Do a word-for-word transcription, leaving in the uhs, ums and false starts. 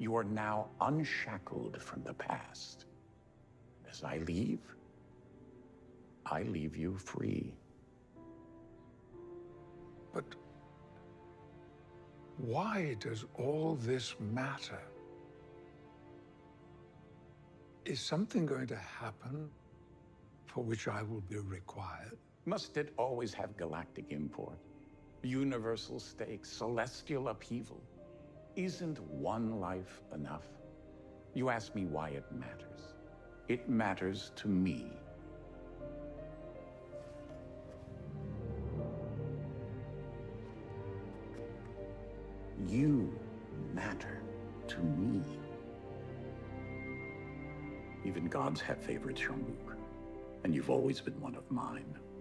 You are now unshackled from the past. As I leave, I leave you free. But why does all this matter? Is something going to happen for which I will be required? Must it always have galactic import? Universal stakes, celestial upheaval? Isn't one life enough? You ask me why it matters. It matters to me. You matter to me. Even gods have favorites, Jean-Luc, and you've always been one of mine.